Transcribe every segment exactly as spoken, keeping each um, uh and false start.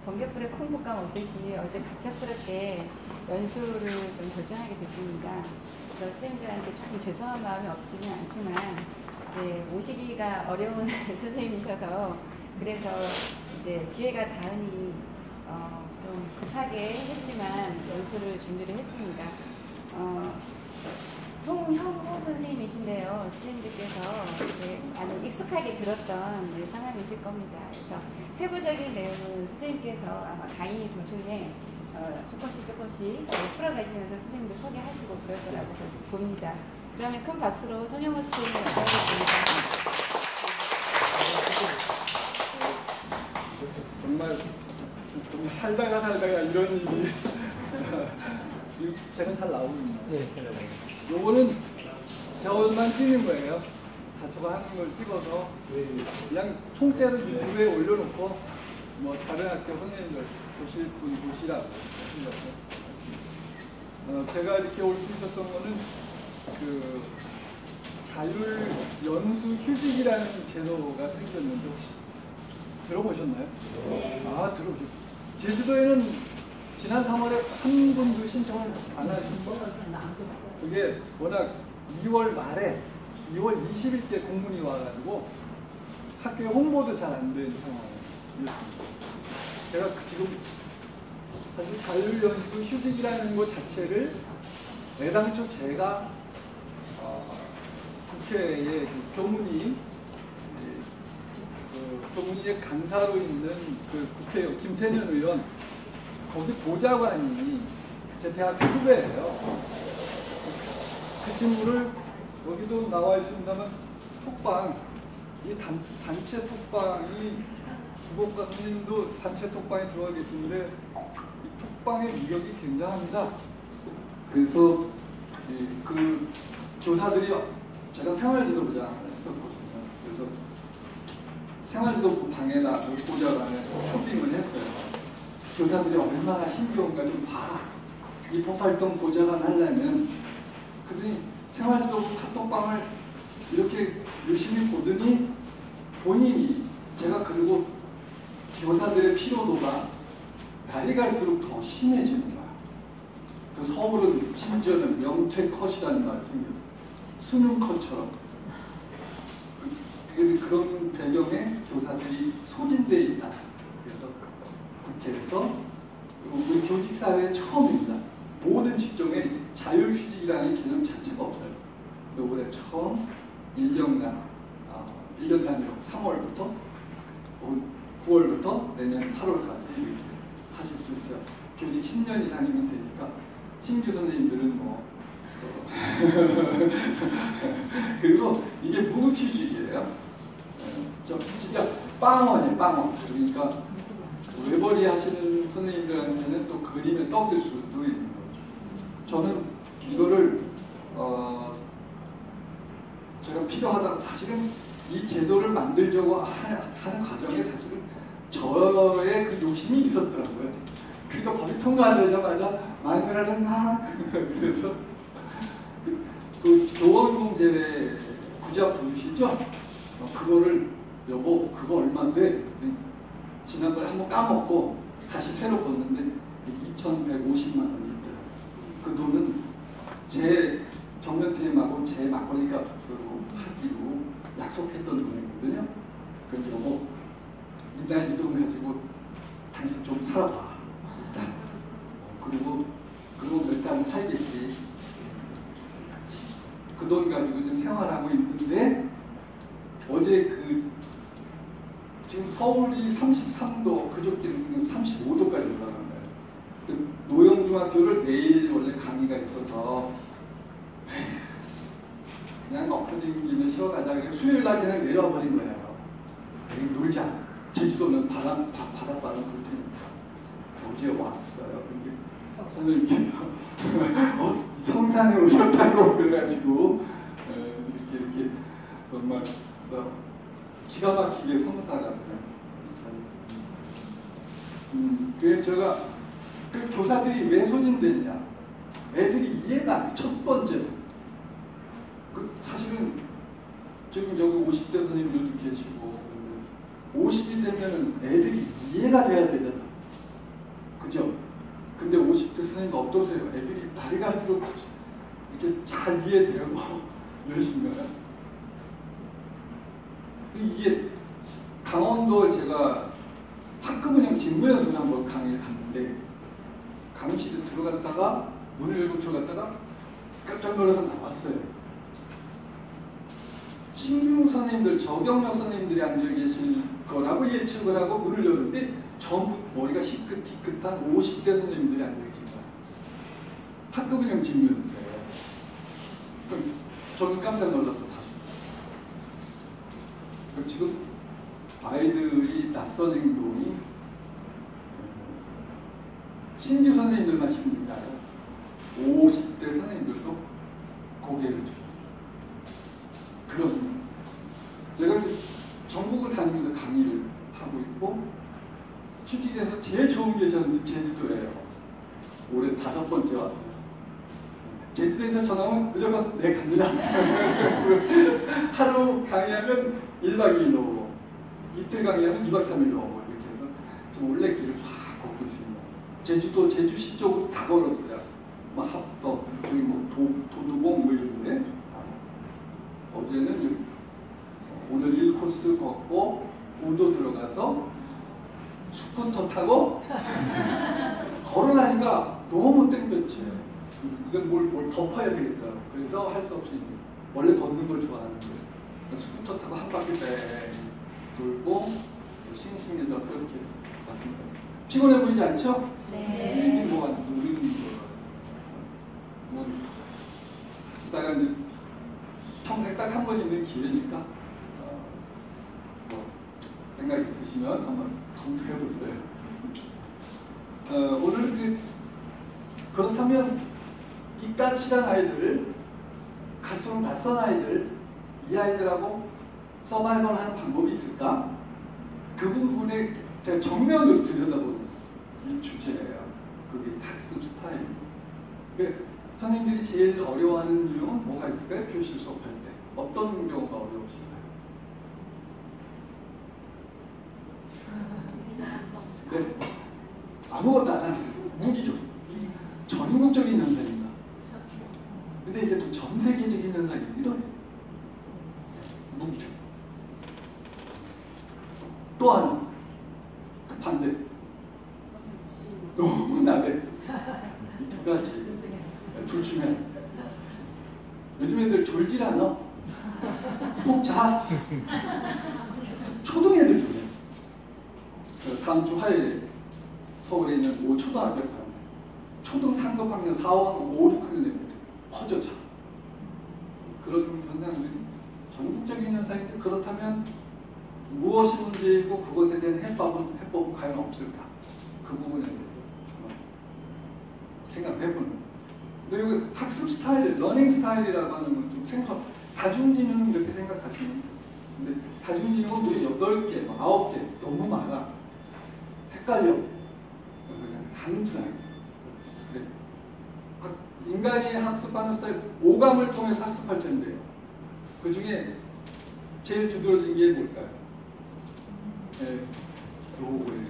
번개불에 콩볶아 먹듯이 어제 갑작스럽게 연수를 좀 결정하게 됐습니다. 그래서 선생님들한테 조금 죄송한 마음이 없지는 않지만 네, 오시기가 어려운 선생님이셔서 그래서 이제 기회가 닿으니 어, 좀 급하게 했지만 연수를 준비를 했습니다. 어, 송형호 선생님이신데요. 선생님들께서 이제 많이 익숙하게 들었던 네, 상황이실 겁니다. 그래서 세부적인 내용은 선생님께서 아마 강의 도중에 어, 조금씩 조금씩 풀어가시면서 선생님들 소개하시고 그럴 거라고 봅니다. 그러면 큰 박수로 송형호 선생님을 맞이하겠습니다. 정말 좀 살다가 살다가 이런 일이 제가 잘 나옵니다. 네, 요거는 저만 찍는 거예요. 자초가 하는 걸 찍어서 그냥 통째로 유튜브에 올려놓고 뭐 다른 학교 선생님들 보실 분 보시라고 어, 제가 이렇게 올 수 있었던 거는 그 자율 연수 휴직이라는 제도가 생겼는데 혹시 들어보셨나요? 아, 들어보셨죠. 제주도에는 지난 삼월에 한 분도 신청을 안 하신 거? 그게 워낙 이월 말에 이월 이십일께 공문이 와가지고 학교에 홍보도 잘 안 된 상황이었습니다. 제가 지금 사실 자율연수 휴직이라는 것 자체를 애당초 제가 어, 국회의 그 교문위 그 교문위의 강사로 있는 그 국회의원 김태년 의원 거기 보좌관이 제 대학교 후배예요. 그 친구를 여기도 나와 있습니다만 톡방, 이 단, 단체 톡방이 국어과 선생님도 단체 톡방에 들어와 계시는데 이 톡방의 위력이 굉장합니다. 그래서 그 교사들이 제가 생활지도부장 했었거든요. 그래서 생활지도부 방에다 보좌관에 쇼핑을 했어요. 교사들이 얼마나 힘겨운가 좀 봐라. 이 법활동 보좌관 하려면 그러더니 생활지도부 카톡방을 이렇게 열심히 보더니 본인이 제가 그리고 교사들의 피로도가 날이 갈수록 더 심해지는 거야. 그 서울은 심지어는 명퇴컷이라는 말이 생겼어요. 수능컷처럼. 그런 배경에 교사들이 소진되어 있다. 그래서 국회에서 우리 교직사회에 처음입니다. 모든 직종에 자율휴직이라는 개념 자체가 없어요. 올해 처음 일 년간, 어, 일 년 단위로 삼월부터 구월부터 내년 팔월까지 하실 수 있어요. 교직 십 년 이상이면 되니까 신규 선생님들은 뭐 그리고 이게 무급휴직이에요. 저 진짜 빵원이에요, 빵원. 그러니까 외벌이 하시는 선생님들한테는 또 그림에 떡일 수도 있는 거죠. 저는 이거를 어 제가 필요하다. 사실은 이 제도를 만들려고 하는 과정에 사실은 저의 그 욕심이 있었더라고요. 그러니까 법이 통과되자마자 마누라는 막 그래서 그, 그 교원공제회 구자 부르시죠? 어, 그거를 여보 그거 얼마인데? 지난번에 한번 까먹고 다시 새로 봤는데 이천백오십만 원이 있더라고요. 그 돈은 제 정면퇴임하고 제 막걸리 값으로 하기로 약속했던 돈이거든요. 그래서 여보 일단 이 돈 가지고 당신 좀 살아봐. 일단. 그리고 그리고 몇 달 살겠지. 그 돈 가지고 지금 생활하고 있는데 어제 그 지금 서울이 삼십삼 도, 그저께는 삼십오 도까지 올라간 거예요. 그 노영중학교를 내일 원래 강의가 있어서 그냥 엎어진 김에 쉬어가자. 그래서 수요일 날 그냥 내려와 버린 거예요. 여기 놀자. 제주도는 바람, 바, 바닷바람 불 테니까. 어제 왔어요. 근데 선생님께서 어, 성산에 오셨다고 그래가지고 에, 이렇게 이렇게 정말 어, 기가 막히게 성사가 음, 그래서 제가 그 교사들이 왜 소진됐냐? 애들이 이해가 안 돼. 첫 번째로 그 사실은 지금 여기 오십 대 선생님들도 계시고 오십이 되면 애들이 이해가 돼야 되잖아. 오십 대 선생님 어떠세요? 애들이 날이 갈수록 이렇게 잘 이해되고 이러신가요? 이게 강원도에 제가 학급운영 직무연수를 한번 강의를 갔는데 강의실에 들어갔다가 문을 열고 들어갔다가 깜짝 놀라서 나왔어요. 신규 선생님들, 저경력 선생님들이 앉아 계실 거라고 예측을 하고 문을 열었는데 전부 머리가 희끗희끗한 오십 대 선생님들이 앉아 계신 거예요. 학급운영 직무연수예요. 저는 깜짝 놀라서 다시. 지금 아이들이 낯선 행동이 신규 선생님들만 힘든 게 아니라 오십 대 선생님들도 고개를 줘요. 그럼 제가 전국을 다니면서 강의를 하고 있고 슈팅에서 제일 좋은 게 저는 제주도예요. 올해 다섯 번째 왔어요. 제주도에서 전화 오면 무조건 네 갑니다. 하루 강의하면 일 박 이 일로 오고 이틀 강의하면 이 박 삼 일로 오고 이렇게 해서 좀 올레길을 쫙 걷고 있습니다. 제주도 제주시 쪽으로 다 걸었어요. 뭐 합덕, 저기 뭐 도, 도두봉 뭐 이런데 어제는 오늘 일 코스 걷고 우도 들어가서 스쿠터 타고 걸으려니까 너무 땡겼지. 이건 뭘, 뭘 덮어야 되겠다. 그래서 할 수 없이 원래 걷는 걸 좋아하는데 스쿠터 타고 한 바퀴 뺑 돌고 싱싱해져서 이렇게 왔습니다. 피곤해 보이지 않죠? 네. 이게 뭐가 누리는 거. 뭐 하다가 이제 평생 딱 한 번 있는 기회니까 어, 뭐 생각 있으시면 한번 검토해 보세요. 어, 오늘 그 그렇다면 이 까칠한 아이들, 갈수록 낯선 아이들, 이 아이들하고 서바이벌 하는 방법이 있을까? 그 부분에 제가 정면으로 들여다보는 이 주제예요. 그게 학습 스타일. 그 선생님들이 제일 어려워하는 이유는 뭐가 있을까요? 교실 수업할 때. 어떤 경우가 어려우신가요? 네. 아무것도 안 하는 무기죠. 전국적인 현상입니다. 근데 이제 또 전 세계적인 현상이기도 해요. 무기죠. 또 하나, 그 반대. 너무 나대. 이 두 가지. 둘 중에. 요즘 애들 졸질 않아. 꼭 자. 초등 애들 중에. 다음 주 화요일에 서울에 있는 오 초등학교 가면 초등 삼 급 학년 사, 오, 육 학년 애들 퍼져 자. 그런 현상들이 전국적인 현상인데 그렇다면 무엇이 문제이고 그것에 대한 해법은, 해법은 과연 없을까? 그 부분에 대해서 생각해보는 거예요. 근데 여기 학습 스타일, 러닝 스타일이라고 하는 건 좀 생각, 다중지능 이렇게 생각하시면 근데 다중지능은 우리 여덟 개, 아홉 개 너무 많아. 헷갈려. 그래서 그냥 단순하게. 네. 인간이 학습하는 스타일, 오감을 통해서 학습할 텐데요. 그 중에 제일 두드러진 게 뭘까요? 네, 요거예요.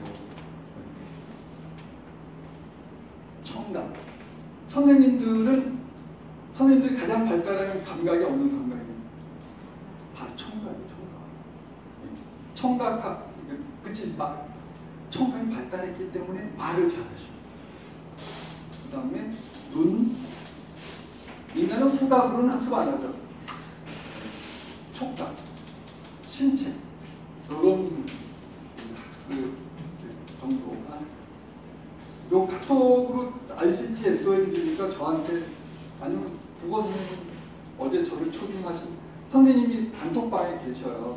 청각. 선생님들은 선생님들이 가장 발달하는 감각이 어느 감각입니까? 바로 청각이에요. 청각. 청각학, 그치? 막 청각이 발달했기 때문에 말을 잘하시고. 그 다음에 눈. 인간은 후각으로는 학습 안 하죠. 촉각, 신체, 이런 학습 정도가 요 카톡으로 아이씨티 에스오엔지니까 저한테 아니면 국어 선생님 어제 저를 초빙하신 선생님이 단톡방에 계셔요.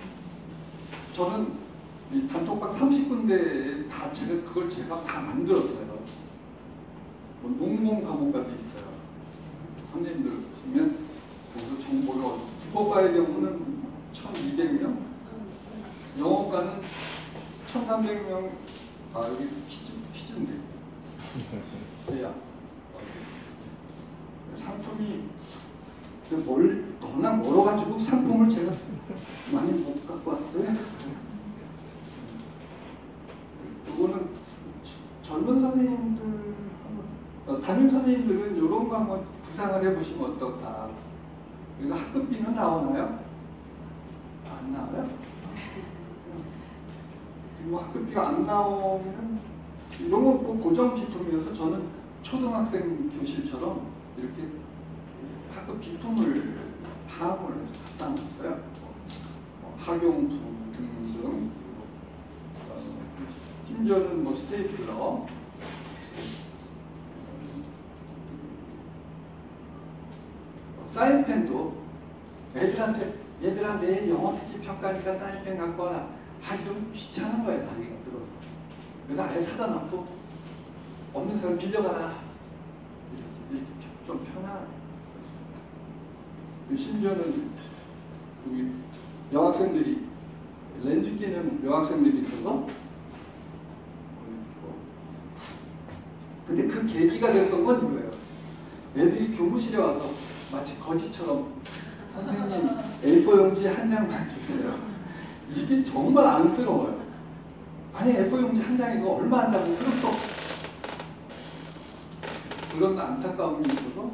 저는 이 단톡방 삼십 군데에 다 제가 그걸 제가 다 만들었어요. 뭐 농공 과목까지 있어요. 선생님들 보시면 거기서 정보를 얻고 국어과의 경우는 천이백 명, 영어과는 천삼백 명. 아 여기 퀴즈, 퀴즈인데 대야 상품이 뭘 너무나 멀어가지고 상품을 제가 많이 못 갖고 왔어요. 이거는 젊은 선생님들 어, 담임 선생님들은 이런 거 한번 구상을 해보시면 어떨까? 이거 학급비는 나오나요? 안 나와요? 그리고 학급비가 안 나오면 이런 건 꼭 고정 비품이어서 저는 초등학생 교실처럼 이렇게 학급 비품을 파악을 갖다 놨어요. 뭐 학용품 등등. 어, 심지어는 뭐 스테이플러, 사인펜도 애들한테 얘들아 내일 영어 특기 평가니까 사인펜 갖고 와라. 아, 좀 귀찮은 거야 나이가 들어서. 그래서 아예 사다 놓고 없는 사람 빌려가라. 이렇게, 이렇게 좀 편하게. 심지어는 우리 여학생들이 렌즈 끼는 여학생들이 있어서 근데 그 계기가 됐던 건 이거예요. 애들이 교무실에 와서 마치 거지처럼 선생님 에이포 용지 한 장만 주세요. 이게 정말 안쓰러워요. 아니 에이포 용지 한 장이고 얼마 한다고 그럼 또 그런 안타까움이 있어서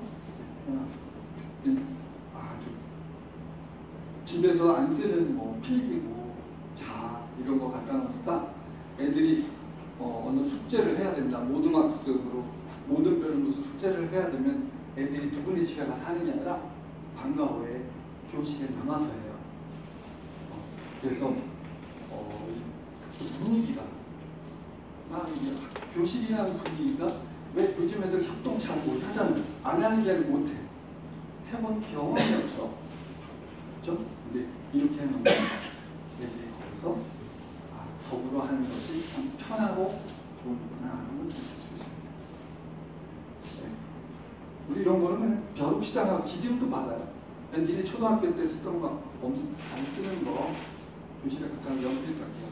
아주 집에서 안 쓰는 뭐 필기고 자 이런 거 갖다 놓으니까 애들이 어, 어느 숙제를 해야 됩니다. 모든 학습으로 모든 별 무슨 숙제를 해야 되면 애들이 두 군데 집에 가서 하는 게 아니라 방과 후에 교실에 남아서 해요. 어, 그래서 어, 이 분위기가 막 교실이라는 분위기가 왜 요즘 애들 협동 잘 못하잖아요. 안 하는 게 아니라 못해. 해본 경험이 없어. 그렇죠? 근데 이렇게 해놓으면 애들이 거기서 아, 더불어 하는 것이 참 편하고 좋구나 하는 걸 느낄 수 있습니다. 네. 우리 이런 거는 그냥 벼룩시장하고 기증도 받아요. 니네 초등학교 때 쓰던 거 안 쓰는 거 교실에 갖다 연필 깎기요.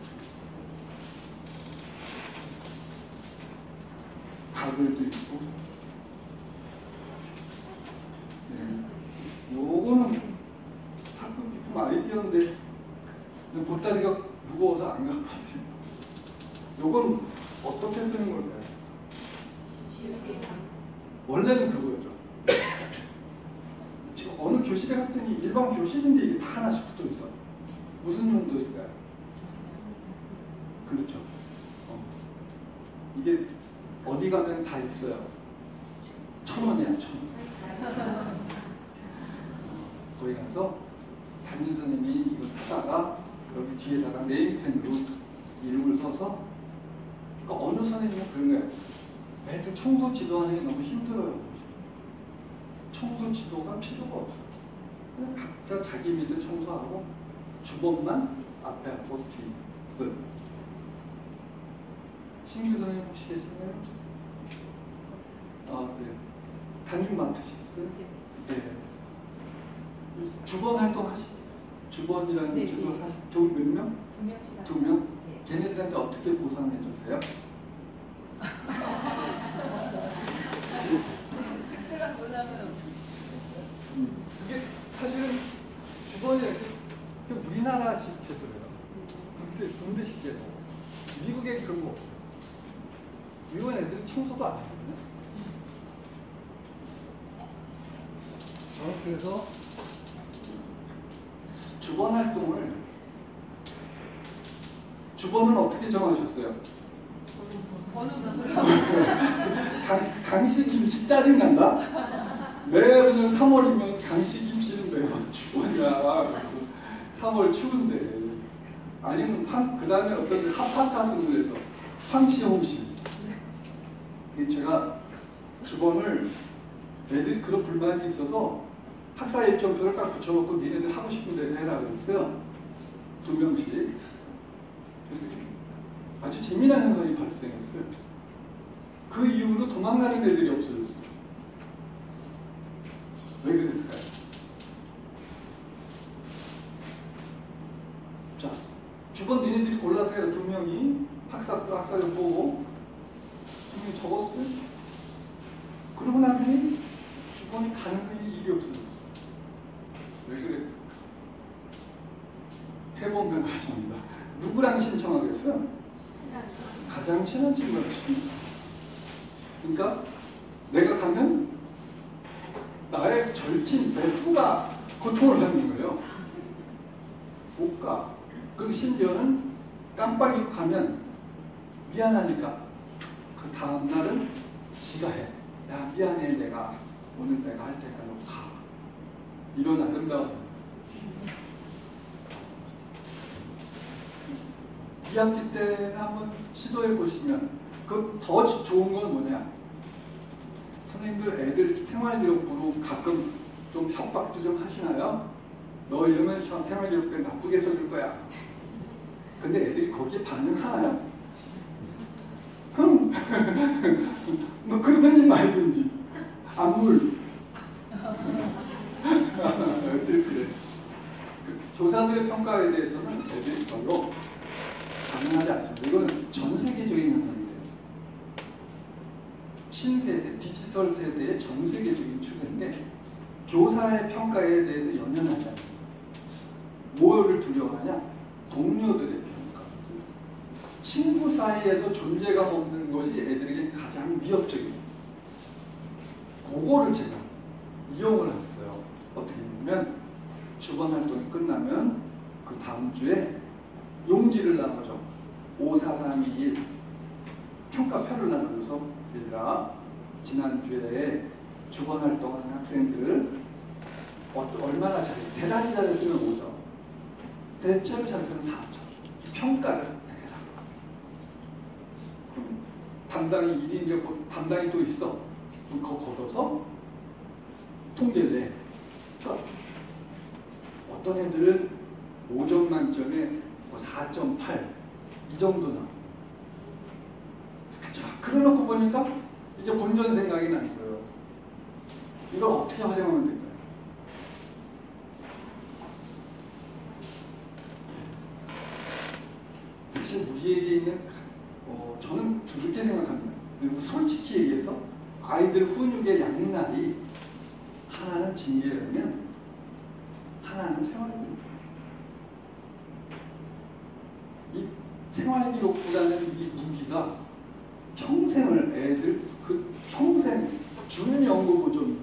가글도 있고. 네. 요거는 학급 기품 아이디어인데 보따리가 무거워서 안 갖고 왔어요. 요건 어떻게 쓰는 걸까요? 원래는 그거였죠. 지금 어느 교실에 갔더니 일반 교실인데 이게 다 하나씩 붙어 있어. 무슨 용도일까요? 그렇죠. 어. 이게 어디 가면 다 있어요. 천 원이야, 천 원. 거기 가서 담임 선생님이 이거 사다가 여기 뒤에다가 네임펜으로 이름을 써서 그러니까 어느 선생님은 그런 거예요. 애들 청소 지도하는 게 너무 힘들어요. 청소 지도가 필요가 없어. 그냥 각자 자기 밑에 청소하고 주범만 앞에 하고 뒤 끝. 신규 선생님 혹시 계시나요? 아, 네. 담임 맡으셨어요? 네. 주번 활동 하시, 주번이라는 네, 주번 네. 하시, 두 몇 명? 두 명씩. 두 명? 네. 걔네들한테 어떻게 보상해 주세요? 음, 이게 사실은 주번이라는 게 우리나라식 제도예요. 군대, 군대식 제도. 미국에 그런 거 없어요. 미국 애들은 청소도 안 하거든요. 저는 그래서 주번 활동을 주번은 어떻게 정하셨어요? 강, 강씨 김씨 짜증난다? 매번 삼월이면 강씨 김씨는 매번 주번이야. 삼월 추운데. 아니면 그 다음에 어떤 핫핫핫으로 해서 황씨 홍씨. 제가 주번을 애들이 그런 불만이 있어서 학사 일정표를 딱 붙여놓고 니네들 하고 싶은 대로 해라 그랬어요. 두 명씩. 아주 재미난 현상이 발생했어요. 그 이후로 도망가는 애들이 없어졌어요. 왜 그랬을까요? 자, 주번 니네들이 골라서 해라. 두 명이 학사표 학사를 보고 두 명이 적었어요. 그러고 나더니 주번이 가는 일이 없어졌어요. 왜 그래? 해보면 가십니다. 누구랑 신청하겠어요? 가장 친한 친구랑 신청. 그러니까 내가 가면 나의 절친, 내 후가 고통을 받는 거예요. 못 가. 그리고 심지어는 깜빡이 가면 미안하니까 그 다음날은 지가 해. 야, 미안해. 내가 오늘 내가 할 테니까 너 가. 이런 아름다운 이 학기 때 한번 시도해 보시면 그 더 좋은 건 뭐냐? 선생님들 애들 생활기록부로 가끔 좀 협박도 좀 하시나요? 너 이러면 생활기록부에 나쁘게 써줄 거야. 근데 애들이 거기에 반응하나요? 흥! 너 그러든지 말든지 안물. 애들이 그래. 교사들의 평가에 대해서는 애들이 별로 반응하지 않습니다. 이건 전 세계적인 현상이에요. 신세대, 디지털 세대의 전 세계적인 추세인데 교사의 평가에 대해서 연연하지 않습니다. 뭐를 두려워하냐? 동료들의 평가. 친구 사이에서 존재감 없는 것이 애들에게 가장 위협적이에요. 그거를 제가 이용을 했어요. 어떻게 보면 주번 활동이 끝나면 그 다음 주에 용지를 나눠줘. 오, 사, 삼, 이, 일 평가표를 나눠줘서 얘들아 지난주에 주번 활동하는 학생들을 얼마나 잘해. 대단히 잘했으면 오 점, 대체로 잘했으면 사 점 평가를 해라. 그럼 담당이 일 인데 담당이 또 있어. 그럼 그거 걷어서 통계를 내. 그러니까 어떤 애들은 오 점 만점에 뭐 사 점 팔 이 정도 나와. 자, 그래놓고 보니까 이제 본전 생각이 나는 거예요. 이걸 어떻게 활용하면 될까요? 사실 우리에게 있는 어, 저는 그렇게 생각합니다. 그리고 솔직히 얘기해서 아이들 훈육의 양날이 하나는 징계라면 하나는 생활기록. 이 생활기록부라는 이 무기가 평생을 애들 그 평생 준연구 보존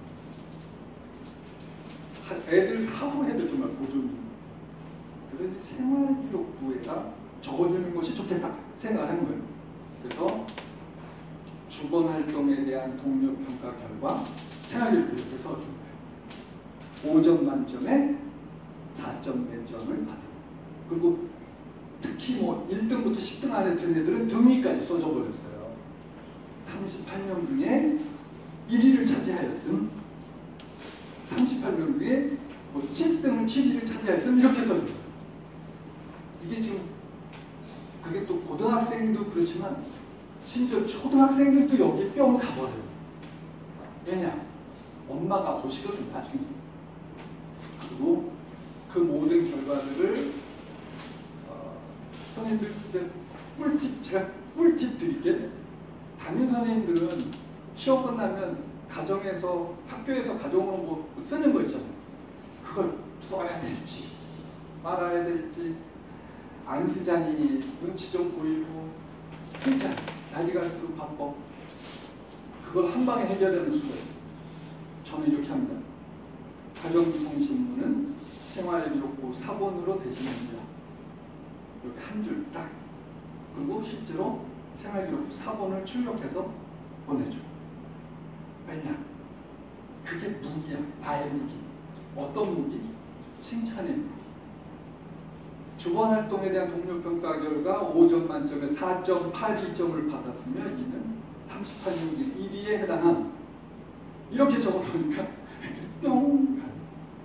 애들 사후에도 정말 보존이. 그래서 이 생활기록부에다 적어주는 것이 좋겠다 생각한 거예요. 그래서 주번 활동에 대한 동료 평가 결과 생활기록부 이렇게 써준 거예요. 오 점 만점에 사 점 몇 점을 받은. 그리고 특히 뭐 일 등부터 십 등 안에 든 애들은 등위까지 써줘버렸어요. 삼십팔 명 중에 일 위를 차지하였음. 삼십팔 명 중에 뭐 칠 등, 칠 위를 차지하였음. 이렇게 써줘요. 이게 지금 그게 또 고등학생도 그렇지만 심지어 초등학생들도 여기 뿅 가버려요. 왜냐? 엄마가 보시거든 나중에. 그리고 그 모든 결과들을 어, 선생님들 이제 꿀팁 제가 꿀팁 드릴게. 담임 선생님들은 시험 끝나면 가정에서 학교에서 가정으로 뭐 쓰는 거 있잖아요. 그걸 써야 될지 말아야 될지 안 쓰자니 눈치 좀 보이고 쓰자 난리 갈수록 바빠. 그걸 한 방에 해결하는 수가 있어요. 저는 이렇게 합니다. 가정통신문은 생활기록부 사본으로 대신합니다. 이렇게 한 줄 딱. 그리고 실제로 생활기록부 사본을 출력해서 보내줘. 왜냐? 그게 무기야. 나의 무기. 어떤 무기? 칭찬의 무기. 주번 활동에 대한 동료평가 결과 오 점 만점에 사 점 팔이 점을 받았으면 이는 삼십팔 명 중 일 위에 해당함. 이렇게 적어놓으니까 뿅 가요.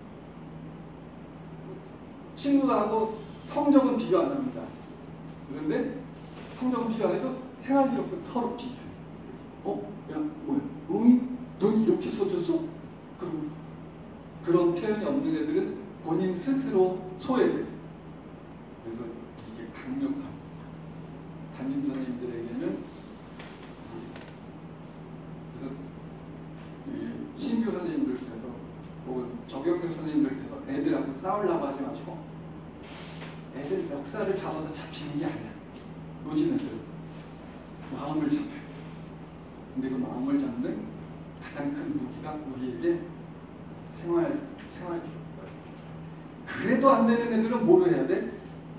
친구하고 성적은 비교 안 합니다. 그런데 성적은 비교 안 해도 생활기록은 서로 비교해요. 어? 야, 뭐야? 응? 넌 이렇게 써줬어? 그리고 그런 표현이 없는 애들은 본인 스스로 소외돼요. 그래서 이게 강력합니다. 담임 선생님들에게는. 그래서 신규 선생님들께서 혹은 적용교 선생님들께서 애들하고 싸우려고 하지 마시고 애들 멱살을 잡아서 잡히는 게 아니야. 요즘 애들은 마음을 잡아요. 근데 그 마음을 잡는 가장 큰 무기가 우리에게 생활, 생활 그래도 안 되는 애들은 뭐를 해야 돼?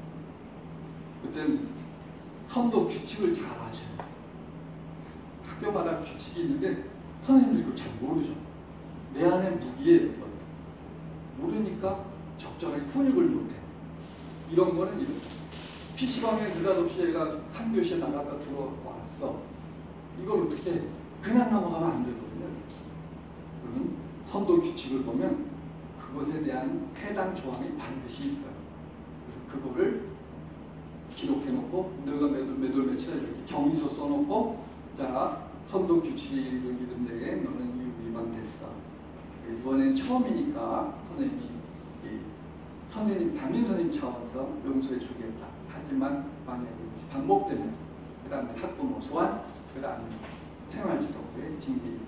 그땐 선도 규칙을 잘 아셔야 돼. 학교마다 규칙이 있는데 선생님들도 잘 모르죠. 내 안에 무기에 모르니까 적절하게 훈육을 못해. 이런 거는 이렇게. 피시방에 느닷없이 애가 삼 교시에 나갔다 들어왔어. 이걸 어떻게 해? 그냥 넘어가면 안 되거든요. 그러면 선도 규칙을 보면 그것에 대한 해당 조항이 반드시 있어요. 그래서 그거를 기록해놓고 너가 몇월 며칠에 이렇게 경위서 써놓고 자 선도 규칙을 이룬 데에 너는 이 위반됐어. 이번엔 처음이니까 선생님이 이 선생님 담임 선생님 차원에서 용서해 주겠다. 하지만 만약에 반복되면 그 다음에 학부모 소환, 그 다음에 생활지도부의 징계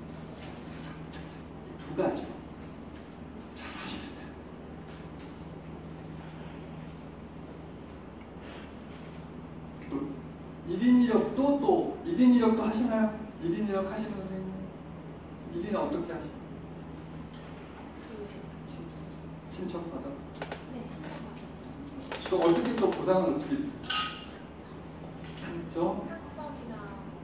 두 가지 잘 하셔야 돼요. 또 일 인 일 역도 또 일 인 일 역도 하시나요? 일 인 일 역 하시는 선생님 일 인 어떻게 하시나요? 신청받아? 네, 신청받았어요. 또 어떻게 또 보상을 어떻게 상점? 상점이나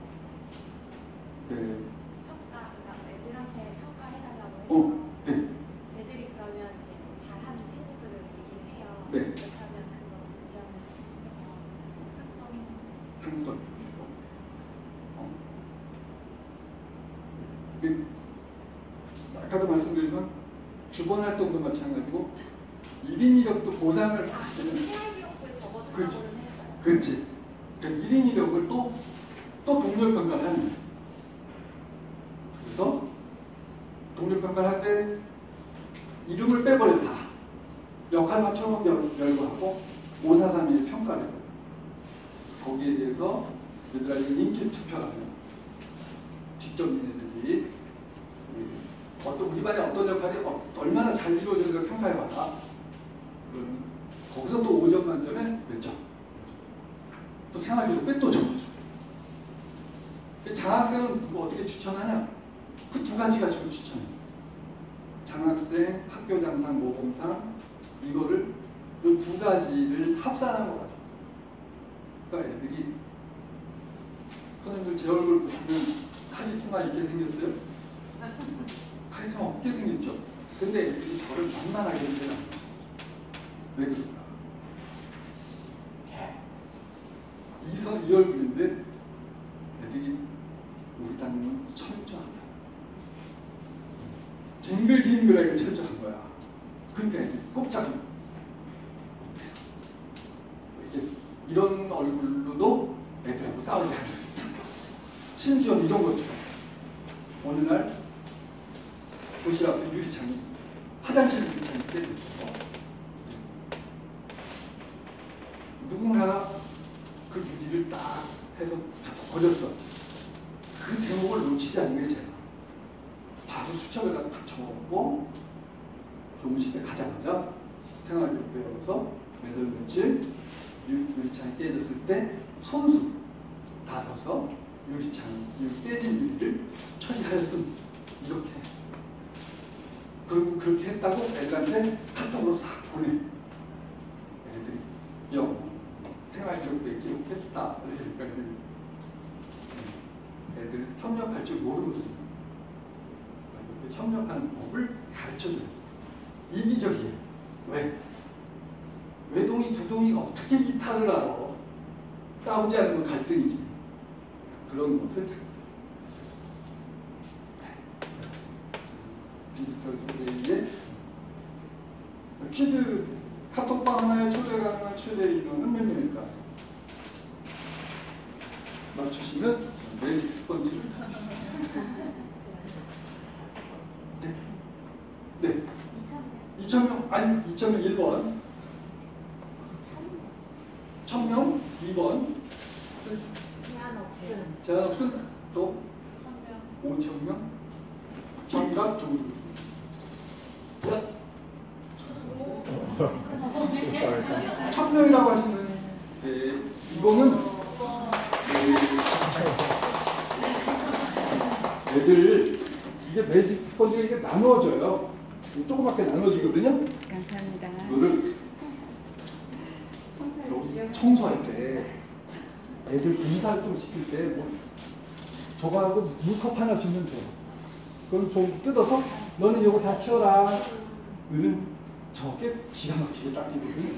네. 평가, 그러니까 애들한테 평가해달라고 해서 어, 네. 애들이 그러면 이제 뭐 잘하는 친구들을 얘기를 해요. 네. 그렇게 하면 그거 의견을 해서 상점. 상점. 어. 그, 아까도 말씀드렸지만 주번 활동도 마찬가지고 일 인 일 역도 보상을 아, 받으면 생활 기록부에 적어준다고는 그렇지. 했어요. 그렇지. 그러니까 일 인 일 역을 또, 또 동력평가를 하는 거예요. 그래서 동력평가를 할 때 이름을 빼버렸다. 역할 맞춰놓은 결과하고 오사삼일 평가를 해요. 거기에 대해서 얘들아 인기 투표를 하면 직접 얘네들이 어떤 우리 반에 어떤 역할이 어, 얼마나 잘 이루어졌는가 평가해봐라. 그러면 거기서 또 오 점 만점에 몇 점? 또 생활기록부에 또 적어줘. 장학생은 누구 어떻게 추천하냐? 그 두 가지 가지고 추천해. 장학생, 학교장상, 모범상 이거를 이 두 가지를 합산한 거 가지고. 그러니까 애들이 선생님들 제 얼굴 보시면 카리스마 있게 생겼어요? 카리스마 없게 생겼죠? 근데 애들이 저를 만만하게 생겨요. 왜 그럴까? 이서 이 얼굴인데 애들이 우리 당은 철저하다. 징글징글하게 철저한 거야. 그러니까 애들이 꼼짝이 못해요. 이렇게 이런 얼굴로도 애들하고 싸우지 않을 수 있다. 심지어 이런 거죠. 어느 날 도시 앞에 유리창이 화장실 유리창이 깨졌어. 누군가가 그 유리를 딱 해서 자꾸 버렸어. 그 대목을 놓치지 않는 게 제가 바로 수첩에다 딱 적어놓고 교무실에 가자마자 생활기록 배워서 몇월 며칠 유리창이 깨졌을 때 손수 다 서서 유리창, 깨진 유리를 처리하였음. 이렇게 그리고 그렇게 했다고 애들한테 카톡으로 싹 보내. 애들이 영어 생활기록부에 기록했다. 그러니까 애들 협력할 줄 모르거든요. 그러니까 협력하는 법을 가르쳐줘요. 이기적이에요. 왜? 외동이 두동이가 어떻게 이탈을 알아? 싸우지 않으면 갈등이지. 그런 것을 디지털 퀴즈 카톡방 하나에 초대 가능한 최대 인원은 몇 명일까? 맞추시면 매직 스펀지를 네. 네. 이천 명. 아니 이천 명 일 번. 천 명 이 번. 제한 없음. 제한 없음. 또 오천 명. 정답 두 분. 천 명이라고 하시는 네, 이거는 네, 애들 이게 매직 스펀지가 이게 나누어져요. 조그맣게 나누어지거든요. 감사합니다. 이거를 여기 청소할 때 애들 봉사활동 시킬 때 뭐 저거하고 물컵 하나 주면 돼. 그럼 좀 뜯어서 너는 이거 다 치워라. 이런 저게 기가 막히게 닦이거든요.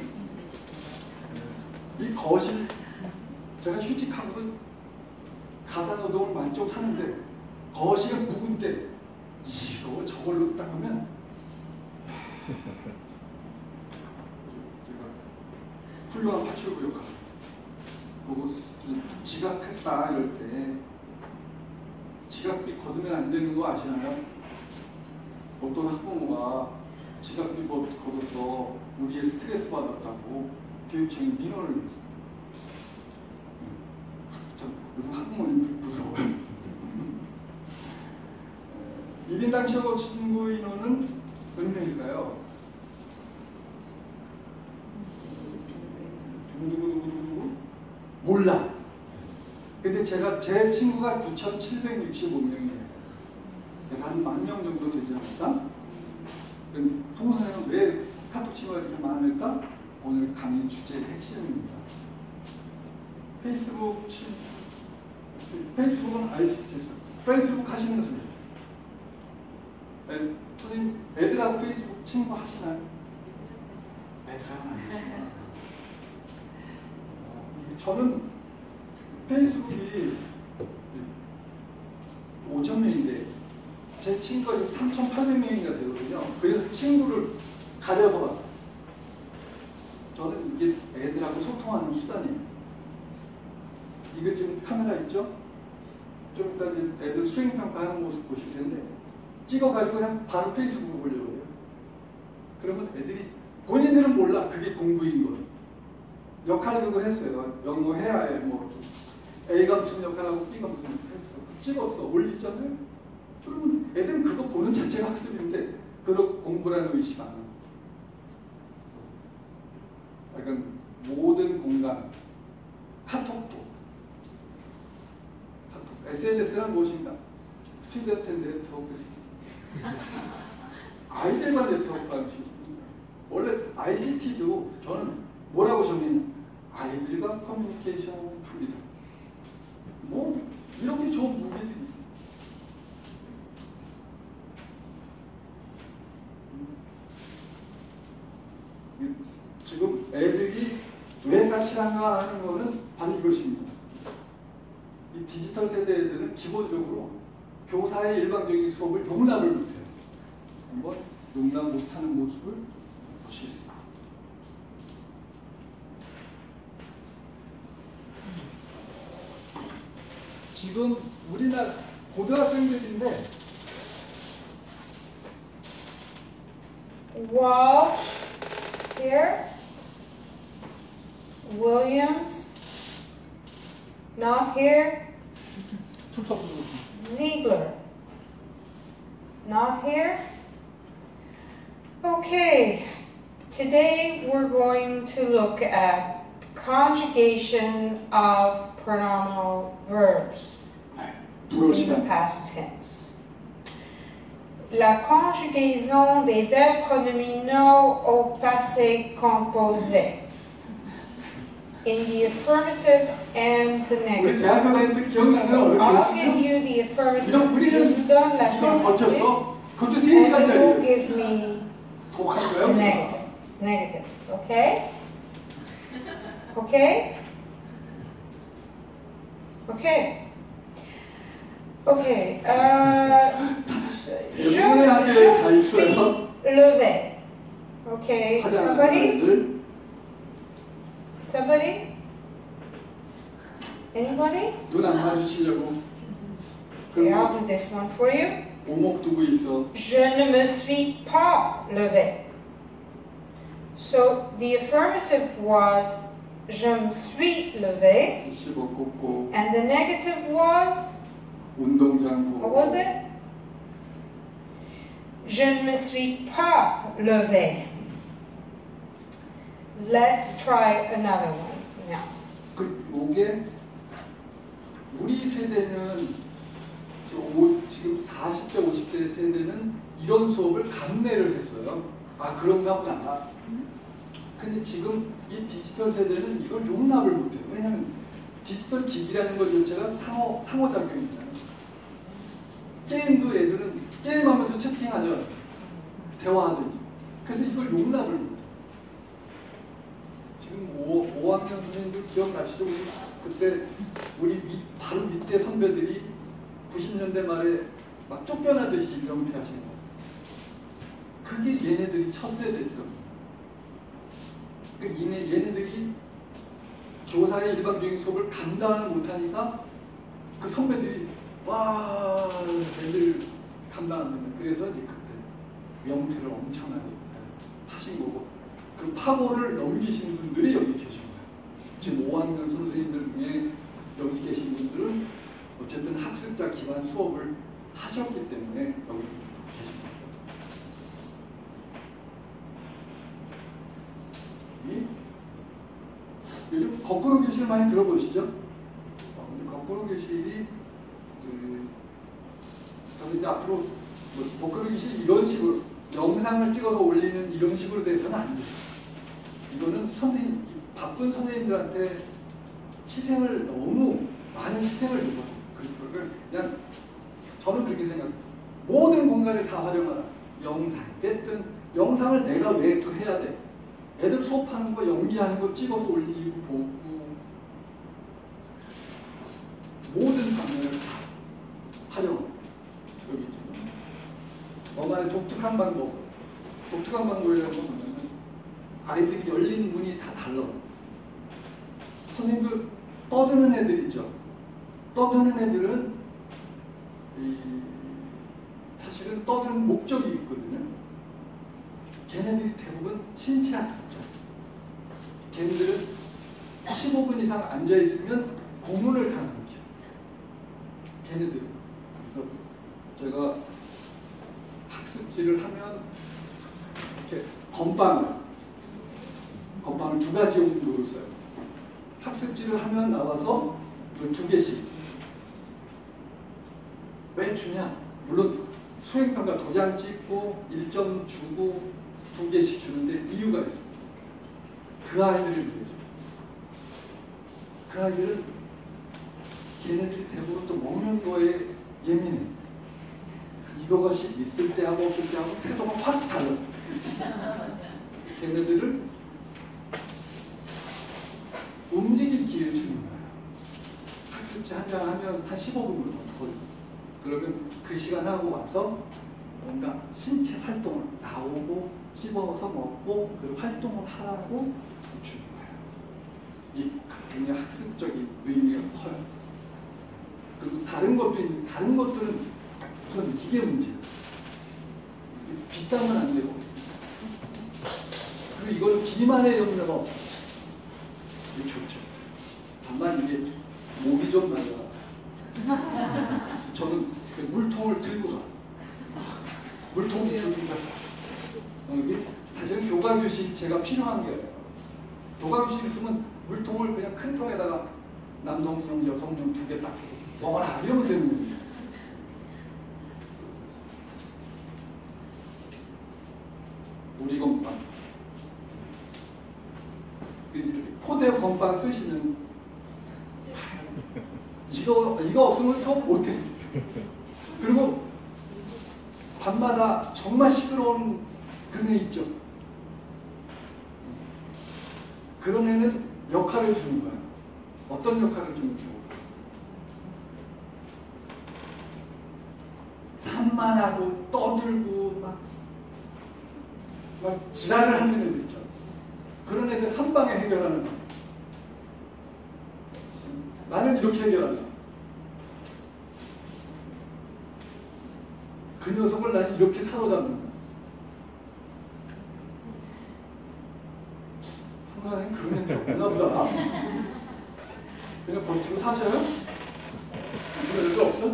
이 거실 제가 휴직하고 가사노동을 많이 좀 하는데 거실에 묵은데 이거 저걸로 닦으면 훌륭한 파출구 역할. 그리고 지각했다 이럴 때 지각비 거두면 안 되는 거 아시나요? 어떤 학부모가 지각비 거둬서 우리의 스트레스 받았다고 교육청에 민원을 냈어요. 참 요즘 학부모님들 무서워요. 일 인당 최고 친구 인원은 몇 명일까요? 누구누구누구? 몰라. 근데 제가 제 친구가 구천칠백육십오 명이에요. 그래서 한 만 명 정도 되지 않을까? 송선생은 왜 카톡 친구가 이렇게 많을까? 오늘 강의 주제의 핵심입니다. 페이스북 친 페이스북은 아이씨티 페이스북 하시는 분들 애, 선생님 애들하고 페이스북 친구 하시나요? 애들하고는 안 하시나요? 저는 페이스북이 오천 명인데 제 친구가 지금 삼천팔백 명이나 되거든요. 그래서 친구를 가려서 봐요. 저는 이게 애들하고 소통하는 수단이에요. 이게 지금 카메라 있죠? 좀 이따 애들 수행평가하는 모습 보실 텐데 찍어가지고 그냥 바로 페이스북으로 올려요. 그러면 애들이 본인들은 몰라. 그게 공부인 거예요. 역할극을 했어요. 영어 해야 해. 뭐 A가 무슨 역할하고 B가 무슨 역할을 했어. 찍었어. 올리잖아요. 그러면 애들은 그거 보는 자체가 학습인데 그런 공부라는 의식 안 해요. 약간 모든 공간, 카톡도 카톡, 에스엔에스란 무엇인가? 스튜던트 네트워크 시스템. 아이들과 네트워크하는 시스템. 원래 아이씨티도 저는 뭐라고 정의냐? 아이들과 커뮤니케이션 툴이다. 뭐 이렇게 좋은 무기들이 지금 애들이 왜 까칠한가 하는 거는 바로 이것입니다. 이 디지털 세대 애들은 기본적으로 교사의 일방적인 수업을 용납을 못해요. 한번 용납 못하는 모습을 보실 수 있습니다. 지금 우리나라 고등학생들인데 Walsh here, Williams not here, Ziegler not here. Okay, today we're going to look at conjugation of pronominal verbs in the past tense. La conjugaison des verbes pronominaux au passé composé in the affirmative and the 우리 negative. 대학교 다닐 때 기억나세요? I'll give you the affirmative. 이런 우리는 You don't let 이걸 me 거쳐서 그것도 세 and you 시간짜리예요. give me 독한 the 거예요? negative. Negative. Okay? Okay? Okay. Okay. Uh, je, je suis levé. Okay. Somebody? Somebody? Anybody? 눈 안 마주치려고. Okay, I'll do this one for you. 오목 두고 있어. Je ne me suis pas levé. So the affirmative was je me suis levé, 씹어 꽂고 and the negative was, 운동장 what 보고. was it? Je ne me suis pas levé. Let's try another one now. 그 요게 우리 세대는 저 오, 지금 사십 대 오십 대 때 세대는 이런 수업을 감내를 했어요. 아 그런가 보다. 근데 지금 이 디지털 세대는 이걸 용납을 못해요. 왜냐하면 디지털 기기라는 것 자체가 상호, 상호작용입니다. 게임도 애들은 게임하면서 채팅하죠. 대화하든지. 그래서 이걸 용납을 못해요. 지금 오 학년 선생님들 기억나시죠? 우리 그때 우리 밑, 바로 밑에 선배들이 구십 년대 말에 막 쫓겨나듯이 명퇴하신 거. 그게 얘네들이 첫 세대죠. 그러니까 얘네, 얘네들이 교사의 일방적인 수업을 감당을 못하니까 그 선배들이 와 애들 감당 안 된다. 그래서 이제 그때 명퇴를 엄청나게 하신 거고 그 파고를 넘기신 분들이 여기 계신 거예요. 지금 오 학년 선생님들 중에 여기 계신 분들은 어쨌든 학습자 기반 수업을 하셨기 때문에 여기 계십니다. 요즘 거꾸로 교실 많이 들어보시죠? 어, 거꾸로 교실이 그, 저는 이제 앞으로 뭐 거꾸로 교실 이런 식으로 영상을 찍어서 올리는 이런 식으로 돼서는 안 돼요. 이거는 선생님, 바쁜 선생님들한테 희생을 너무 많은 희생을 요구해요. 그걸 그냥 저는 그렇게 생각해요. 모든 공간을 다 활용하라. 영상, 어쨌든 영상을 내가 왜 또 해야 돼? 애들 수업하는 거, 연기하는 거 찍어서 올리고 보고 모든 방면을 다 활용합니다. 여기 너만의 독특한 방법, 독특한 방법이라는 건 뭐냐면 아이들이 열린 문이 다 달라. 선생님들 떠드는 애들 있죠. 떠드는 애들은 이 사실은 떠드는 목적이 있거든요. 걔네들이 대부분 신체 학습자. 걔네들은 십오 분 이상 앉아있으면 고문을 당하는 거죠. 걔네들. 그래서 제가 학습지를 하면 이렇게 건빵을, 건빵을 두 가지 용도로 써요. 학습지를 하면 나와서 두 개씩. 왜 주냐? 물론 수행평가 도장 찍고 일 점 주고 두 개씩 주는데 이유가 있어요. 그 아이들을 위해서. 그 아이들은 걔네들이 대부분 또 먹는 거에 예민해. 이것이 있을 때하고 없을 때하고 태도가 확 달라. 걔네들을 움직일 기회를 주는 거예요. 학습지 한 장 하면 한 십오 분 걸려요. 그러면 그 시간 하고 와서 뭔가 신체 활동을 나오고 씹어서 먹고 그 활동을 하라고 주는 거예요. 이 굉장히 학습적인 의미가 커요. 그리고 다른 것도 있는데 다른 것들은 우선 이게 문제예요. 비싸면 안 되고 그리고 이거는 비만의 염려가 없어요. 이게 좋죠. 다만 이게 목이 좀 나가. 저는 그 물통을 들고 가. 물통을 들고 가. 어, 이게 사실은 교과교실 제가 필요한 게 교과교실 있으면 물통을 그냥 큰 통에다가 남성용, 여성용 두 개 딱 먹어라 이러면 되는 거예요. 우리 건빵. 포대 건빵 쓰시면 이거 이거 없으면 수업 못해. 그리고 밤마다 정말 시끄러운 그런 애 있죠. 그런 애는 역할을 주는 거야. 어떤 역할을 주는 거야? 산만하고 떠들고 막, 막 지랄을 하는 애들 있죠. 그런 애들 한 방에 해결하는 거야. 나는 이렇게 해결한다. 그 녀석을 난 이렇게 사로잡는다. 성관에 그런 애들 없나 보다. 그냥 버티고 사셔요? 그런 애들 없어?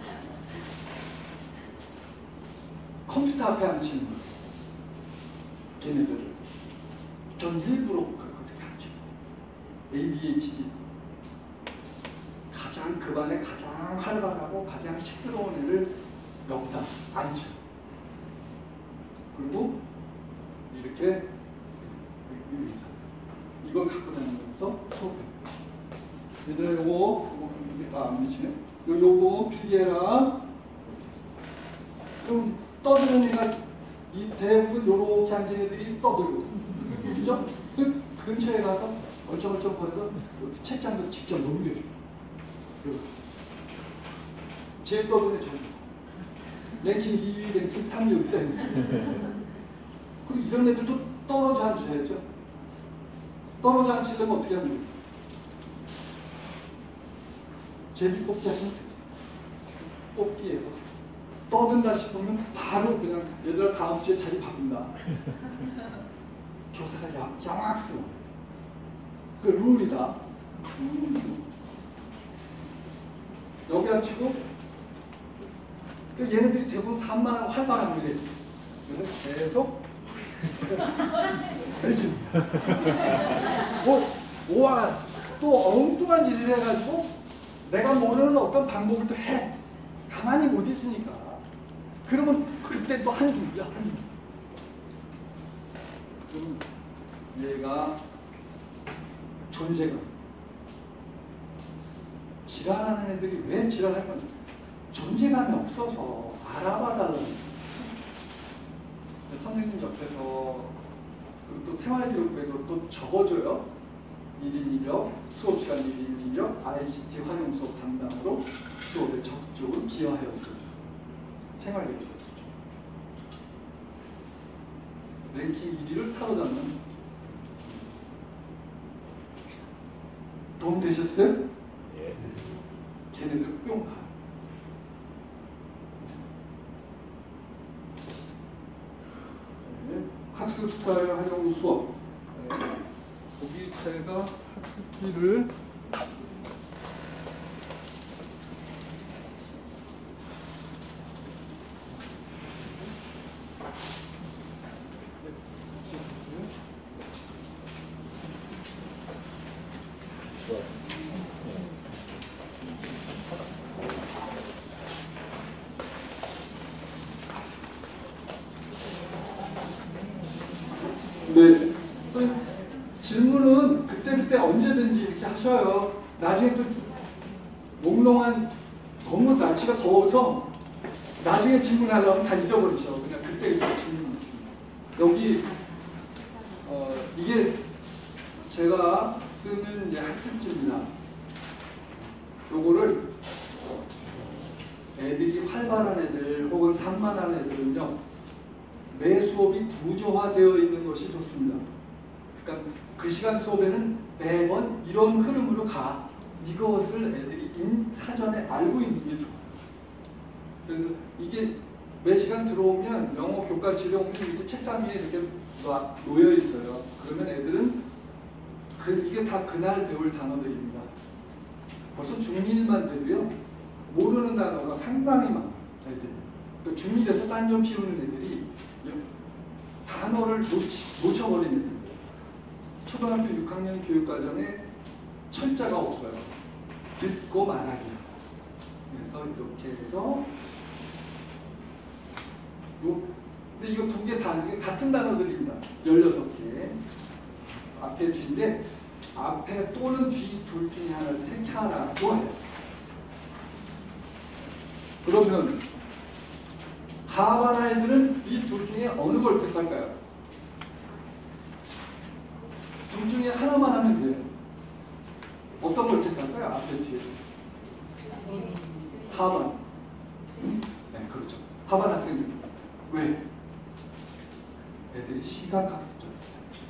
컴퓨터 앞에 앉히는 거야. 걔네들을. 전 일부러 그렇게 앉혀. 에이 디 에이치 디. 가장 그 반에 가장 활발하고 가장 시끄러운 애를 여기다 앉혀. 그리고 이렇게 이걸 갖고 다니면서 수업해. 얘들아 요거 아, 안 미치네. 요 요거 필기해라. 그럼 떠드는 애가 이 대부분 요렇게 앉은 애들이 떠들고, 그죠? 그 근처에 가서 얼쩡얼쩡 거려서 책장도 직접 넘겨줘. 제일 떠드는 저기. 랭킹 이 위, 랭킹 삼 위 여기 때문에. 그리고 이런 애들도 떨어져 앉으셔야죠. 떨어져 앉으려면 어떻게 하면 돼요? 제비 뽑기 하시면 돼요. 뽑기에서 떠든다 싶으면 바로 그냥 얘들아 다음 주에 자리 바꾼다. 교사가 야, 양학스러워. 그 룰이다. 음. 여기 앉히고 얘네들이 대부분 산만하고 활발한 거예요. 계속 뭐, 오와 또 엉뚱한 짓을 해가지고 내가 모르는 어떤 방법을 또 해. 가만히 못 있으니까. 그러면 그때 또 한 줄이야, 한 줄. 그럼 얘가 존재감. 지랄하는 애들이 왜 지랄할 건지 존재감이 없어서 알아봐달라는. 선생님 옆에서 그리고 또 생활기록부에도 또 적어줘요. 일 인 일 역, 수업시간 일 인 일 역, 아이씨티 활용 수업 담당으로 수업에 적극적으로 기여하였습니다. 생활기록. 랭킹 일 위를 타로잡는. 도움 되셨어요? 예. 걔네들 뿅 가. 학습 스타일 활용 수업. 거기 제가 학습기를 네. 질문은 그때그때 언제든지 이렇게 하셔요. 나중에 또 몽롱한 너무 날씨가 더워서 나중에 질문하려면 다 잊어버리셔. 그냥 그때 질문. 여기 어, 이게 제가 쓰는 이제 학습지입니다. 요거를 애들이 활발한 애들 혹은 산만한 애들은요, 매 수업이 구조화되어 있는 것이 좋습니다. 그러니까 그 시간 수업에는 매번 이런 흐름으로 가. 이것을 애들이 인, 사전에 알고 있는 게 좋아요. 그래서 이게 매 시간 들어오면 영어 교과 지령이 이렇게 책상 위에 이렇게 놓여 있어요. 그러면 애들은 그, 이게 다 그날 배울 단어들입니다. 벌써 중일만 돼도요, 모르는 단어가 상당히 많아요. 애들이. 그러니까 중일에서 딴점 피우는 애들이 단어를 놓치, 놓쳐버리는 애들. 초등학교 육 학년 교육과정에 철자가 없어요. 듣고 말하기. 그래서 이렇게 해서 요, 근데 이거 두 개 다 같은 단어들입니다. 열여섯 개. 앞에 뒤인데 앞에 또는 뒤 둘 중에 하나를 택하라고 해요. 그러면 하바나 애들은 이 둘 중에 어느 걸 택할까요? 둘 중에 하나만 하면 돼요. 어떤 걸 택할까요? 앞에 뒤에. 하반. 네, 그렇죠. 하반 학생들. 왜? 애들이 시각학습적이다.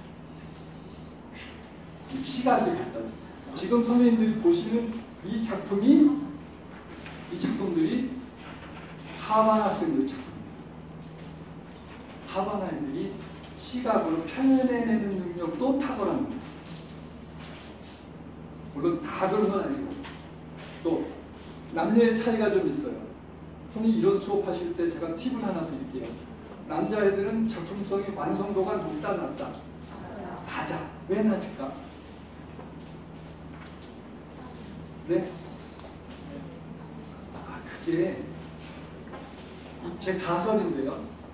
이 시각을 갖다. 지금 선생님들이 보시는 이 작품이, 이 작품들이 하반 학생들 작품입니다. 하반 아이들이 시각으로 표현해내는 능력도 탁월합니다. 물론 다 그런 건 아니고 또 남녀의 차이가 좀 있어요. 선생님 이런 수업하실 때 제가 팁을 하나 드릴게요. 남자애들은 작품성이 완성도가 높다 낮다? 낮아. 왜 낮을까? 네? 아 그게 제 가설인데요.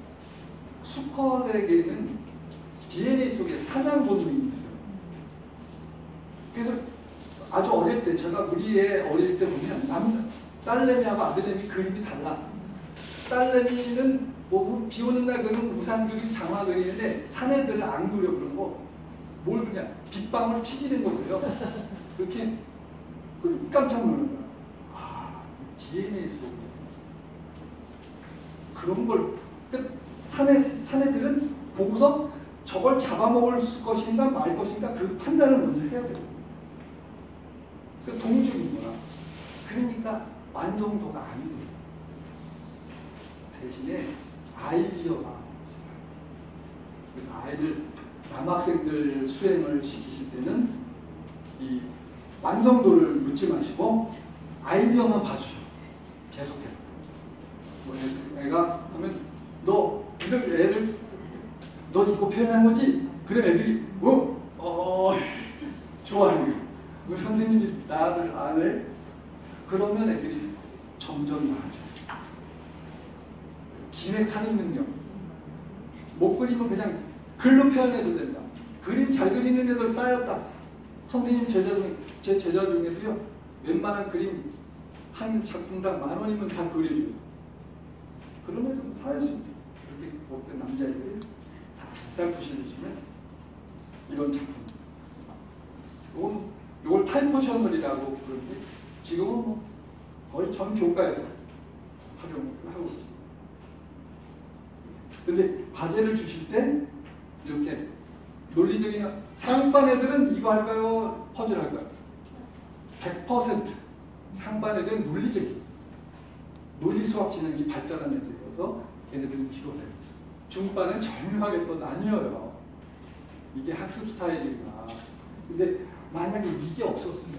수컷에게는 디엔에이 속에 사냥 본능이 있어요. 그래서 아주 어릴 때, 제가 우리 애 어릴 때 보면 남, 딸내미하고 아들내미 그림이 달라. 딸내미는 뭐 비 오는 날 그리면 우산 그리고 장화 그리는데 사내들은 안 그려 그런 거. 뭘 그냥 빗방울 튀기는 거예요. 그렇게 깜짝 놀란 거야. 아, 디엔에이 속에 그런 걸 사내, 사내들은 보고서 저걸 잡아먹을 것인가 말 것인가 그 판단을 먼저 해야 돼요. 그 동적인 거야. 그러니까 완성도가 아니돼요. 대신에 아이디어가 있어요. 그래서 아이들, 남학생들 수행을 시키실 때는 이 완성도를 묻지 마시고 아이디어만 봐주셔. 계속해서. 뭐 애가 하면 너 이런 애를 너 이거 표현한 거지? 그래 애들이 어? 어 좋아하는 거예요. 그 선생님이 나를 안 해? 그러면 애들이 점점 나아져요. 기획하는 능력. 못 그리면 그냥 글로 표현해도 된다. 그림 잘 그리는 애들 쌓였다. 선생님 제자 중, 제 제자 중에도요. 웬만한 그림 한 작품당 만 원이면 다 그려줘요. 그런 애들 쌓였습니다. 이렇게 어떤 남자애들이 잘 부실해주시면 이런 작품. 이건, 이걸 타이포셔널이라고 그러는데 지금은 뭐 거의 전 교과에서 활용을 하고 있습니다. 근데 과제를 주실 때 이렇게 논리적인 상반 애들은 이거 할까요? 퍼즐 할까요? 백 퍼센트 상반 애들은 논리적인 논리 수학 지능이 발달한 애들이어서 걔네들은 이거 해요. 중반은 절묘하게 또 나뉘어요. 이게 학습 스타일이구나. 근데 만약에 이게 없었으면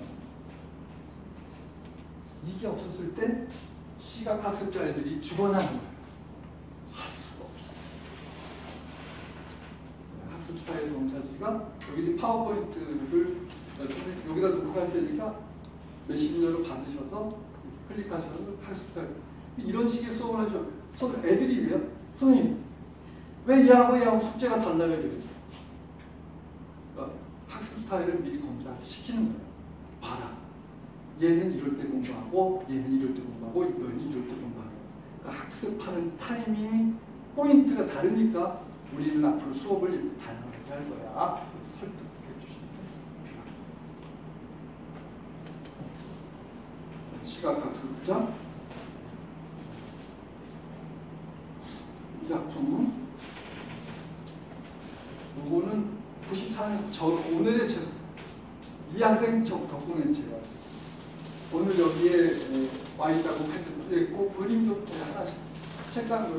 이게 없었을 때 시각 학습자 애들이 죽어나는 거예요. 할 수가 없어요. 학습 스타일 검사지가 여기 파워포인트를 여기다 놓고 갈 테니까 몇십 년을 받으셔서 클릭하셔서 학습 스타일 이런 식의 수업을 하죠. 애들이 왜요? 선생님 왜 얘하고 얘하고 숙제가 달라요? 그러니까 학습 스타일을 미리 검사시키는 거예요. 봐라. 얘는 이럴 때 공부하고 얘는 이럴 때 공부하고 얘는 이럴 때 공부하고 그러니까 학습하는 타이밍 포인트가 다르니까 우리는 앞으로 수업을 다양하게 할 거야. 설득해 주시면 필요합니다. 시각학습자 이 작품은 요거는 구십사 년 저 오늘의 제 이 학생 저 덕분에 제가 오늘 여기에 와 있다고 했고 그림도 하나씩 책상을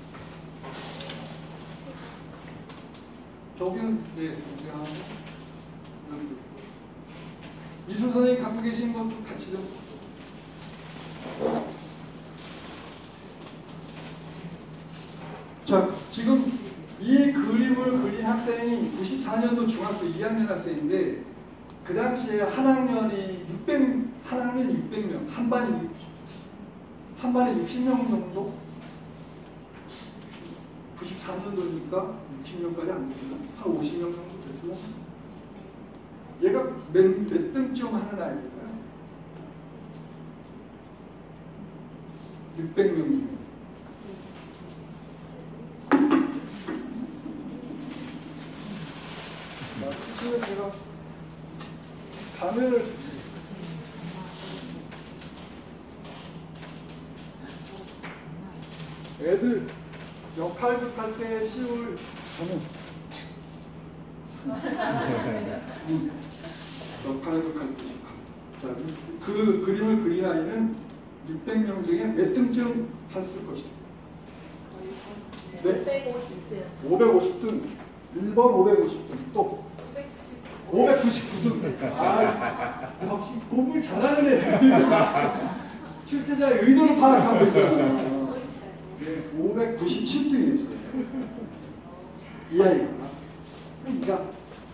저기는 네 여기 하고 여기 미술 선생님 갖고 계신 것도 같이 좀 자 지금 이 그림을 그린 학생이 구십사 년도 중학교 이 학년 학생인데 그 당시에 한 학년이 육백, 한 학년 육백 명, 한 반이 한 반에 육십 명 정도? 구십사 년도니까 육십 명까지 안 되지만 한 오십 명 정도 됐으면 얘가 몇, 몇 등쯤 하는 아이일까요? 육백 명 중에 수치는 제가 가면을 애들 역할극할 때 시울 저는 역할극할 때 자, 그 그림을 그린 아이는 육백 명 중에 몇 등쯤 했을 것이다. 네? 오백오십 등. 오백오십 등. 일 번 오백오십 등. 또 오백구십구 등. 아, 역시 공부를 잘하는 애들. 출제자의 의도를 파악하고 있어요. 네, 오백구십칠 등이었어요. 이 아이가. 그러니까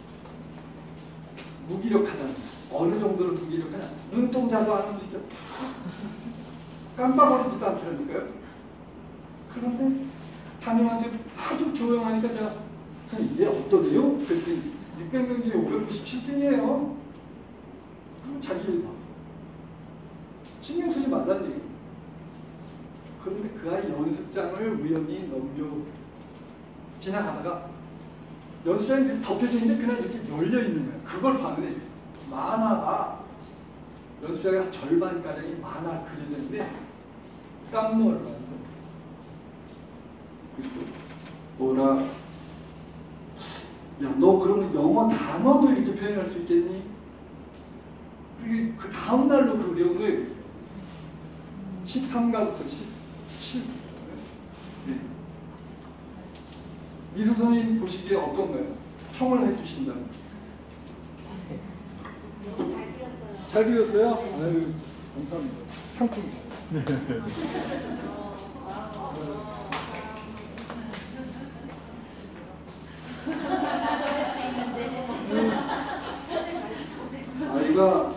무기력하다는 어느 정도로 무기력하냐. 눈동자도 안 움직여. 깜빡거리지도 않더라니까요. 그런데 담임한테 하도 조용하니까 제가 선생님 얘 어떠세요? 그랬더니 육백 명 중에 오백구십칠 등이에요. 그럼 자기 일 봐. 신경 쓰지 말라는 얘기예요. 그런데 그 아이 연습장을 우연히 넘겨 지나가다가 연습장이 덮여져 있는데 그냥 이렇게 열려 있는 거예요. 그걸 봤는데 만화가 연습장의 한 절반가량이 만화 그려졌는데 깜놀을 하는 거예요. 그리고 뭐라 야 너 그러면 영어 단어도 이렇게 표현할 수 있겠니? 그게 그 다음 날로 그 어려운 거예요. 십삼 가부터 십칠. 네. 이수 선생님 보시기에 어떤가요? 평을 해주신다면. 너무 잘 그렸어요. 잘 그렸어요? 아유, 감사합니다. 상품. 아이가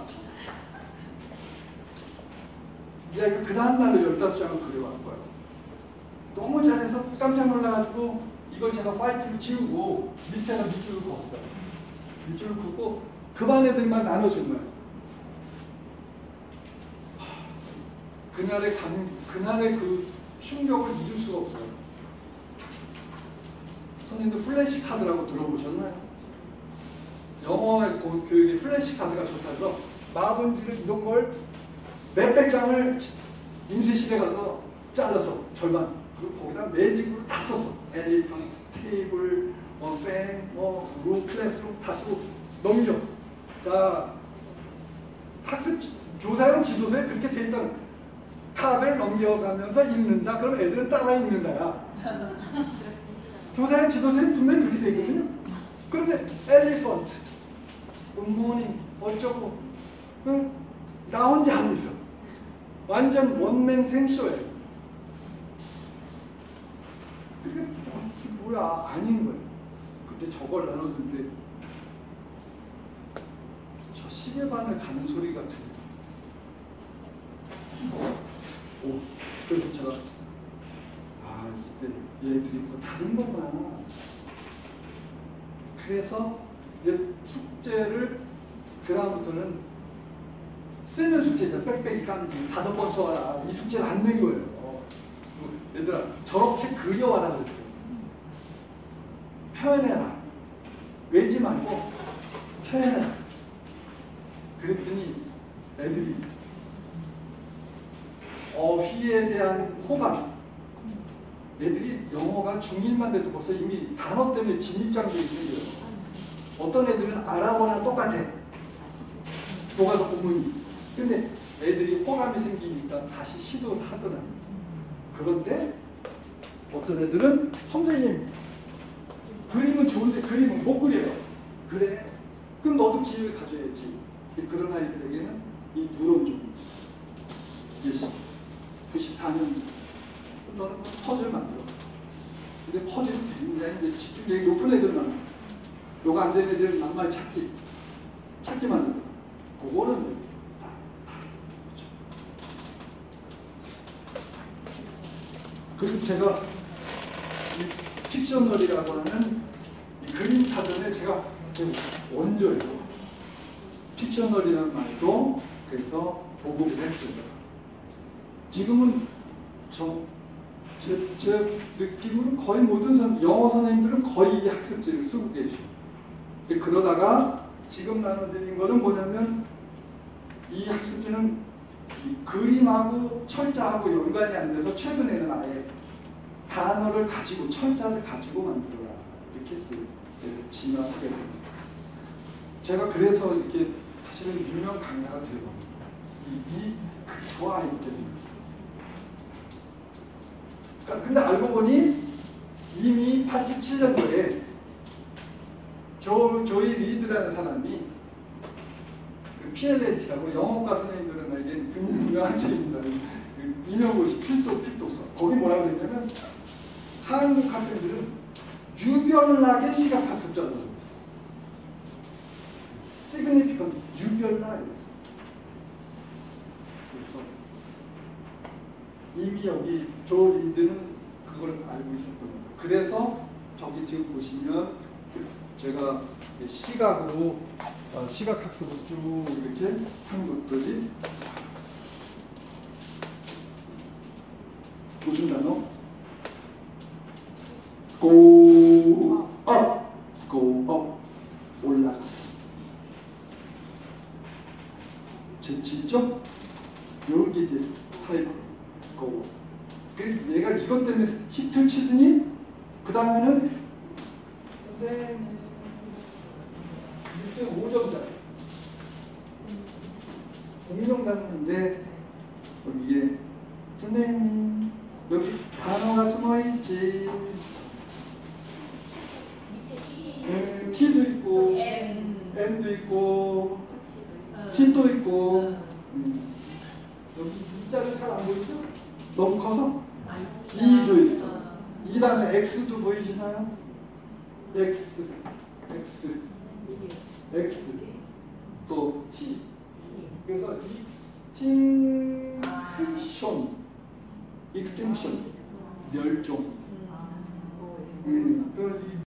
이 아이가 그 다음날로 열다섯 장을 그려왔고요. 너무 잘해서 깜짝 놀라가지고 이걸 제가 파이트를 지우고 밑에다 밑줄을 그었어요. 밑줄을 긋고 그 반 애들만 나눠준 거예요. 그날의 감, 그날의 그 충격을 잊을 수가 없어요. 선생님도 플래시 카드라고 들어보셨나요? 영어 교육에 플래시 카드가 좋다서 마분지를 이런 걸 몇백 장을 인쇄실에 가서 잘라서 절반 그리고 거기다 매직으로 다 써서 엘리펀트, 테이블, 뭐 뱅, 뭐 룸, 클래스룸 다 쓰고 넘겨. 자, 학습 교사용 지도서에 그렇게 돼 있다는 카드를 넘겨가면서 읽는다. 그럼 애들은 따라 읽는다야. 교사용 지도서에 분명히 그렇게 돼 있거든요. 그런데 엘리펀트, 굿모닝 어쩌고 응? 나 혼자 하고 있어. 완전 원맨 생쇼예요. 그게 뭐야 아닌 거예요. 그때 저걸 나눠주는데 저 시계반을 가는 소리가 들리다. 오, 그래서 제가 아 이때 얘들이 뭐 다른 거구나. 그래서 이제 숙제를 그 다음부터는 쓰는 숙제죠. 빽빽이 깐지 다섯 번 써와라. 이 숙제를 안 낸 거예요. 어. 얘들아 저렇게 그려와라 그랬어요. 표현해라. 외지 말고 표현해라. 그랬더니 애들이 어휘에 대한 호감. 애들이 영어가 중일만 돼도 벌써 이미 단어 때문에 진입장벽이 생겨요. 어떤 애들은 알아보나 똑같아. 교과서 본문이. 근데 애들이 호감이 생기니까 다시 시도를 하더라고요. 그런데 어떤 애들은 선생님 그림은 좋은데 그림은 못 그려요. 그래? 그럼 너도 기회를 가져야지. 그런 아이들에게는 이 누런 좀 구십사 년 너는 퍼즐 만들어. 근데 퍼즐이 굉장히 이제 집중력이 높은 애들만 요거 안 되는 애들은 낱말 찾기 찾기 만들어. 그거는 그리고 제가 이 픽셔널이라고 하는 이 그림 사전에 제가 원조예요. 픽셔널이라는 말도 그래서 보고를 했습니다. 지금은 저, 제, 제 느낌으로는 거의 모든 선, 영어 선생님들은 거의 이 학습지를 쓰고 계시죠. 그러다가 지금 나눠드린 거는 뭐냐면 이 학습지는 이 그림하고 철자하고 연관이 안 돼서 최근에는 아예 단어를 가지고 철자를 가지고 만들어라 이렇게 진화하게 됩니다. 제가 그래서 이렇게 사실은 유명 강사가 되는 겁니다. 이, 이, 저 아이들 때문에. 근데 알고 보니 이미 팔십칠 년도에 조, 조이 리드라는 사람이 그 피엘엘티라고 영어과 선생님들은 알기엔 분명한 책입니다. 그 임용고시 필수 필독서. 거기 뭐라고 그랬냐면 한국 학생들은 유별나게 시각 학습자라고 했어요. significant, 유별나게. 그래서 이미 여기 조 리드는 그 그걸 알고 있었던 거예요. 그래서 저기 지금 보시면 제가 시각으로 어, 시각학습을 쭉 이렇게 한 것들이 무슨 단어? Go up, go up, 올라가. 제 진짜 여기 이제 타입 go. 그래서 내가 이것 때문에 히트를 치더니 그 다음에는 선생님 오 점짜리 공룡 갔는데 여기에 선생님 여기 단어가 숨어있지. 음, T도 있고 N도 있고 T도 있고 음. 여기 이자는 잘 안 보이죠? 너무 커서 E도 있어. 이 다음에 X도 보이시나요? X X X 또 T. 그래서 extinction extinction 멸종. 음, 그